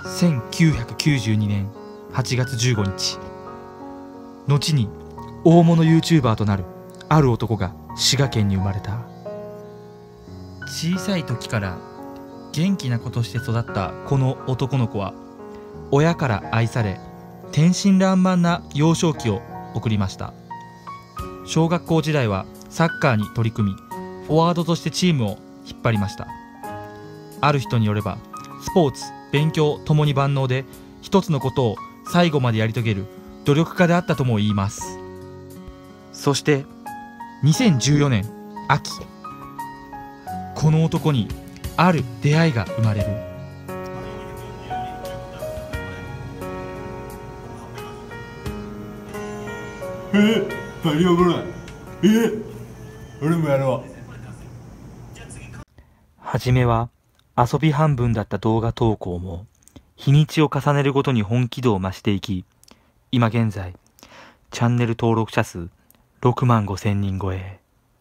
1992年8月15日、後に大物 YouTuber となるある男が滋賀県に生まれた。小さい時から元気な子として育ったこの男の子は、親から愛され天真爛漫な幼少期を送りました。小学校時代はサッカーに取り組み、フォワードとしてチームを引っ張りました。ある人によれば、スポーツ、勉強ともに万能で、一つのことを最後までやり遂げる努力家であったとも言います。そして2014年秋、この男にある出会いが生まれる。 バリおもろい。俺もやろう。 初めは遊び半分だった動画投稿も日にちを重ねるごとに本気度を増していき、今現在チャンネル登録者数6万5千人超え。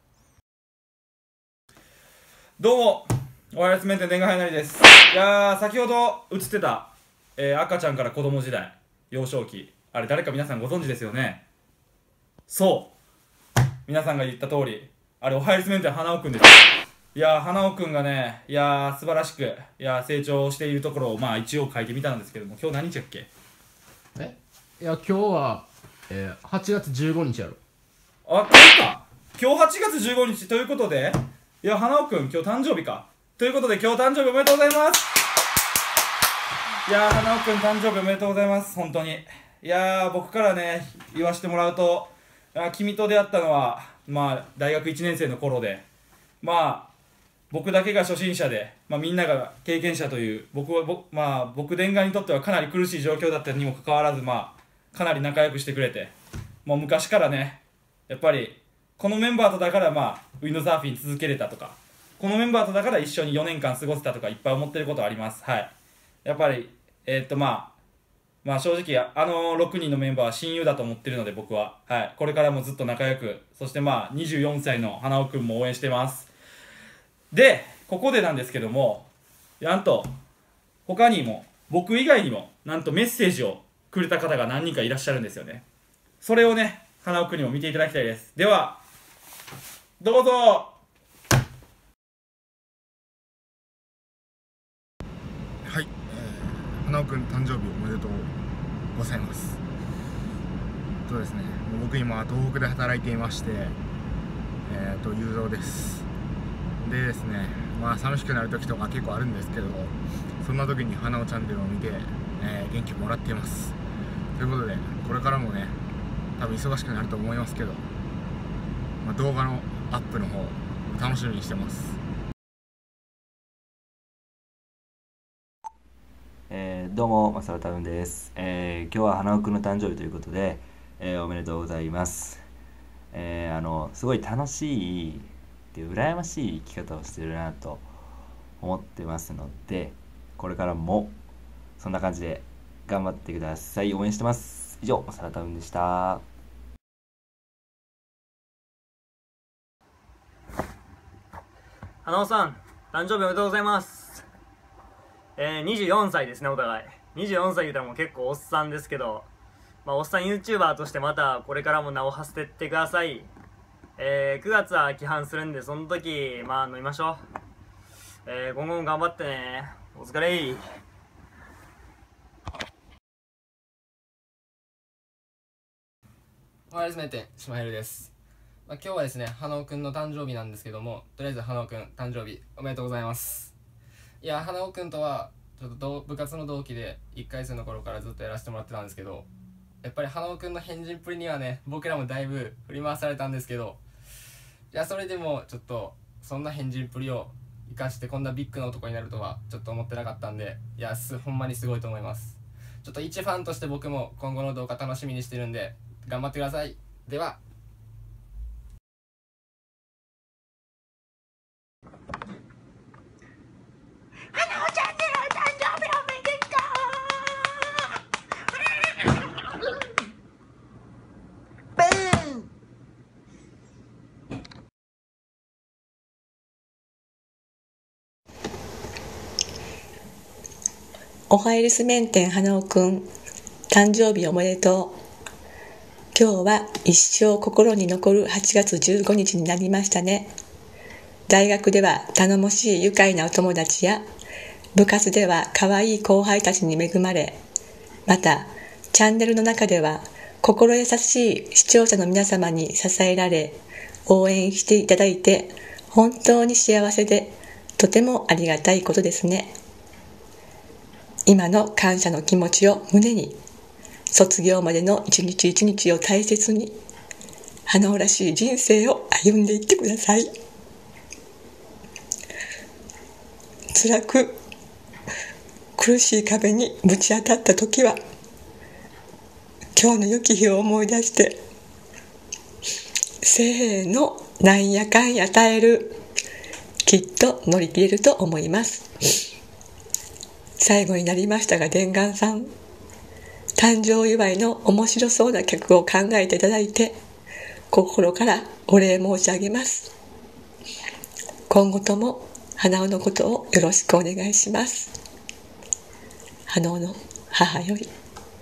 どうも、お笑いスメンテンがはやなりです。いやー、先ほど映ってた、赤ちゃんから子供時代、幼少期、あれ誰か皆さんご存知ですよね。そう、皆さんが言った通り、あれおはやりスメンテン花尾くんです。いやー、花尾くんがね、いやー素晴らしく、いやー成長しているところを一応書いてみたんですけども、今日何日だっけ？ いや今日は、8月15日やろ。 あ、これか。今日8月15日ということで、いや、花尾くん今日誕生日か。ということで今日誕生日おめでとうございます。いやー、花尾くん誕生日おめでとうございます。本当に。いやー、僕からね、言わせてもらうと、君と出会ったのは、大学1年生の頃で、僕だけが初心者で、みんなが経験者という、僕伝願にとってはかなり苦しい状況だったにもかかわらず、かなり仲良くしてくれて、もう昔からね、やっぱり、このメンバーとだからウィンドサーフィン続けれたとか、このメンバーとだから一緒に4年間過ごせたとかいっぱい思ってることあります。はい。やっぱり、正直、6人のメンバーは親友だと思ってるので僕は。はい。これからもずっと仲良く、そして24歳の花尾くんも応援してます。で、ここでなんですけども、なんと、他にも、僕以外にも、なんとメッセージをくれた方が何人かいらっしゃるんですよね。それをね、花尾くんにも見ていただきたいです。では、どうぞ。 はい、花尾くん誕生日おめでとうございます。そうですね、僕今東北で働いていまして、雄三です。でですね、寂しくなる時とか結構あるんですけど、そんな時に花尾チャンネルを見て、元気もらっています。ということで、これからもね、多分忙しくなると思いますけど、動画のアップの方楽しみにしてます。 どうもマサルタウンです。今日は花尾くんの誕生日ということで、おめでとうございます。すごい楽しいで羨ましい生き方をしてるなと思ってますので、これからもそんな感じで頑張ってください。応援してます。以上、マサルタウンでした。 花尾さん、誕生日おめでとうございます。24歳ですね、お互い。24歳言うたらもう結構おっさんですけど、おっさん YouTuber としてまたこれからも名を馳せてってください。9月は期半するんで、その時、飲みましょう。今後も頑張ってね。お疲れ。 おはようスメンテン、しまへるです。今日はですね、花尾くんの誕生日なんですけども、とりあえず花尾くん誕生日おめでとうございます。いや、花尾くんとはちょっと部活の同期で1回生の頃からずっとやらせてもらってたんですけど、やっぱり花尾くんの変人っぷりにはね、僕らもだいぶ振り回されたんですけど、いや、それでもちょっとそんな変人っぷりを生かしてこんなビッグな男になるとはちょっと思ってなかったんで、いや、ほんまにすごいと思います。ちょっと一ファンとして僕も今後の動画楽しみにしてるんで頑張ってください。では。 おおかえりす麺店花尾くん、誕生日おめでとう。今日は一生心に残る8月15日になりましたね。大学では頼もしい愉快なお友達や、部活では可愛い後輩たちに恵まれ、またチャンネルの中では心優しい視聴者の皆様に支えられ、応援していただいて本当に幸せで、とてもありがたいことですね。今の感謝の気持ちを胸に、卒業までの一日一日を大切に、花尾らしい人生を歩んでいってください。辛く苦しい壁にぶち当たった時は、今日の良き日を思い出して、せーの、なんやかんや耐える。きっと乗り切れると思います。最後になりましたが、伝願さん、誕生祝いの面白そうな曲を考えていただいて、心からお礼申し上げます。今後とも花尾のことをよろしくお願いします。花尾の母より。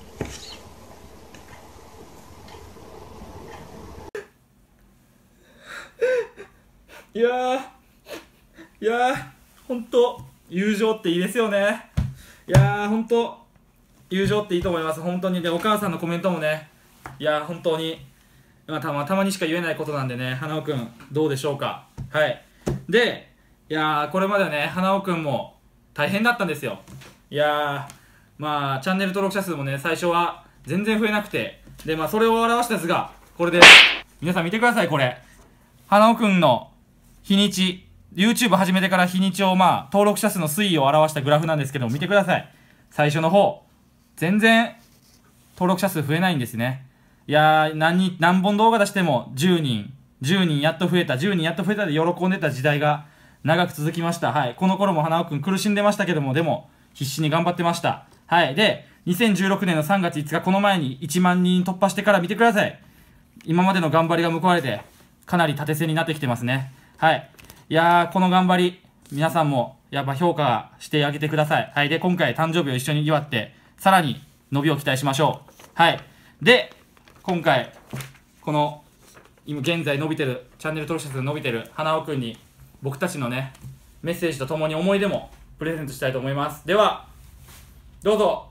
いやー、ほんと友情っていいですよね。いやー、ほんと友情っていいと思います。本当に。で、お母さんのコメントもね、いやー、本当に、たまにしか言えないことなんでね、花尾くんどうでしょうか。はい。で、いやー、これまでね、花尾くんも大変だったんですよ。いやー、チャンネル登録者数もね、最初は全然増えなくて、で、それを表した図がこれです。皆さん見てください。これ花尾くんの日にち、YouTube 始めてから日にちを登録者数の推移を表したグラフなんですけども、見てください。最初の方全然登録者数増えないんですね。いやー、何本動画出しても10人やっと増えたで喜んでた時代が長く続きました。はい。この頃も花尾くん苦しんでましたけども、でも必死に頑張ってました。はい。で、2016年の3月5日、この前に1万人突破してから見てください。今までの頑張りが報われて、かなり縦線になってきてますね。はい。いやー、この頑張り、皆さんもやっぱ評価してあげてください。はい。で、今回誕生日を一緒に祝って、さらに伸びを期待しましょう。はい。で、今回、この、今現在伸びてる、チャンネル登録者数伸びてる花尾くんに、僕たちのね、メッセージとともに思い出もプレゼントしたいと思います。では、どうぞ。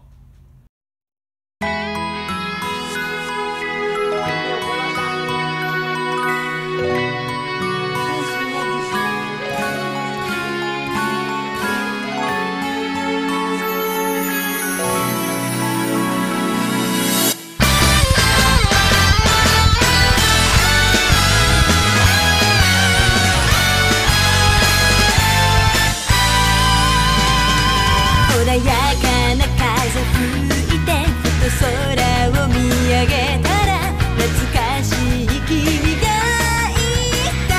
穏やかな風吹いてふと空を見上げたら懐かしい君がいた。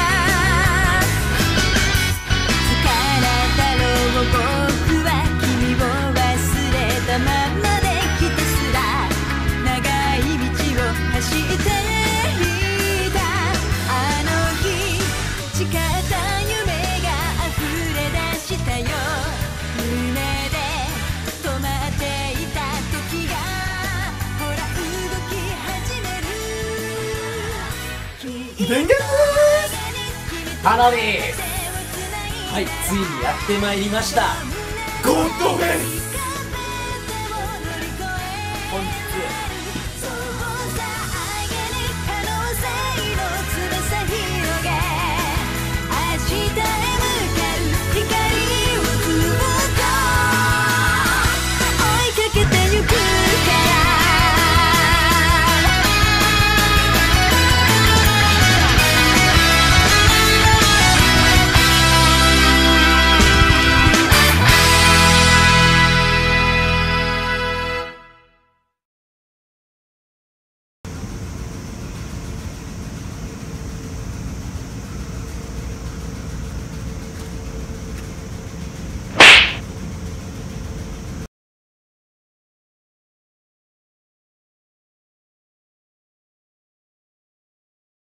いつからだろう僕は君を忘れたままでひたすら長い道を走っていた。あの日誓った夢が溢れ出したよ。胸で止まっていた時がほら動き始める。 電源花です。はい、ついにやってまいりましたゴッドフェイス